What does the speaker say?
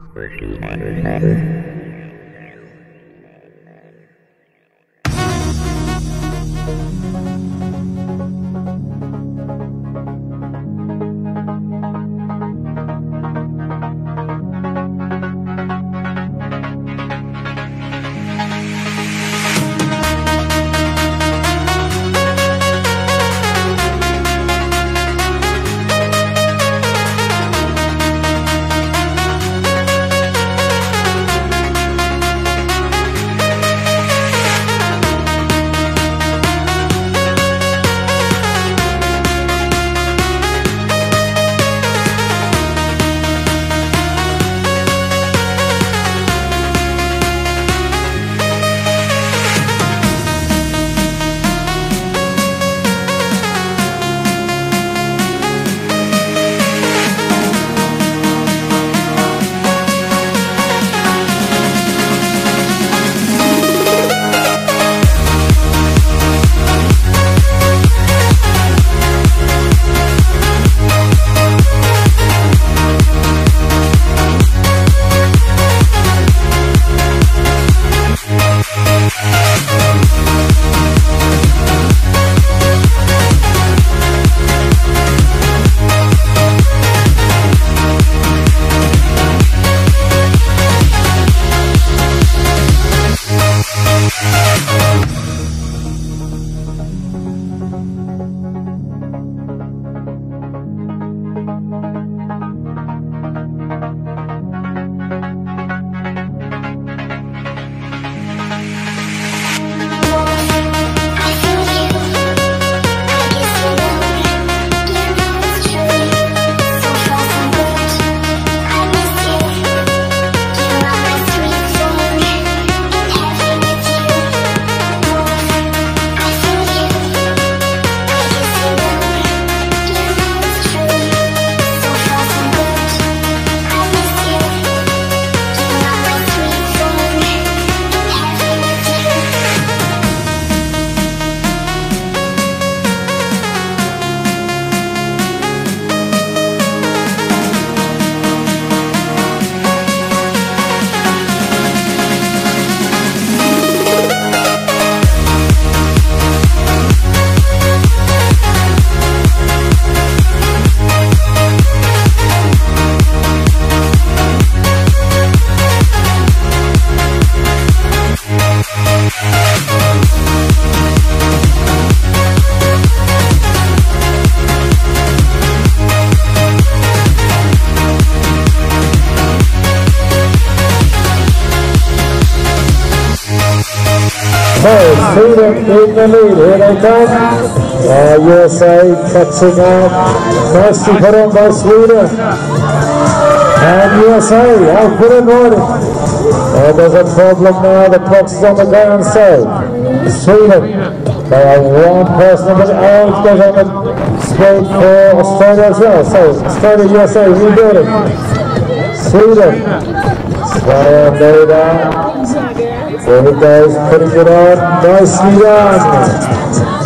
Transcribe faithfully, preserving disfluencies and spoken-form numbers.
Sweden in the lead, here they come. Uh, U S A catching up. Nicely put on by Sweden. And U S A out put in order. Oh, there's a problem now, the box is on the ground, so Sweden, they are one person on the edge, goes on the straight for Australia as well. So Australia, U S A rebuilding. Sweden, Sweden, there down. There he goes, putting it on, nicely done.